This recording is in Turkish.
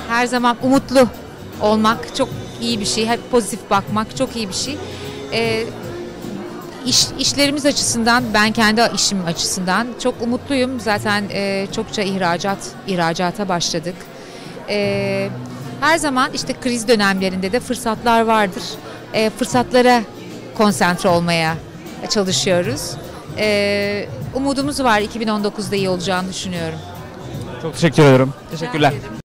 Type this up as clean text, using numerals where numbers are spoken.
Her zaman umutlu olmak çok iyi bir şey. Hep pozitif bakmak çok iyi bir şey. İşlerimiz açısından, ben kendi işim açısından çok umutluyum. Zaten çokça ihracata başladık. Her zaman işte kriz dönemlerinde de fırsatlar vardır. Fırsatlara konsantre olmaya çalışıyoruz. Umudumuz var, 2019'da iyi olacağını düşünüyorum. Çok teşekkür ederim. Teşekkürler. Rica ederim.